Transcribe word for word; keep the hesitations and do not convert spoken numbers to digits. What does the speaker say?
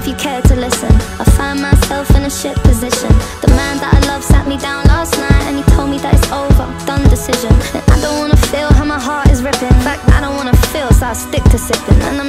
you care to listen. I find myself in a shit position. The man that I love sat me down last night and he told me that it's over, done decision. And I don't wanna feel how my heart is ripping. In fact, I don't wanna feel, so I stick to sipping. And I'm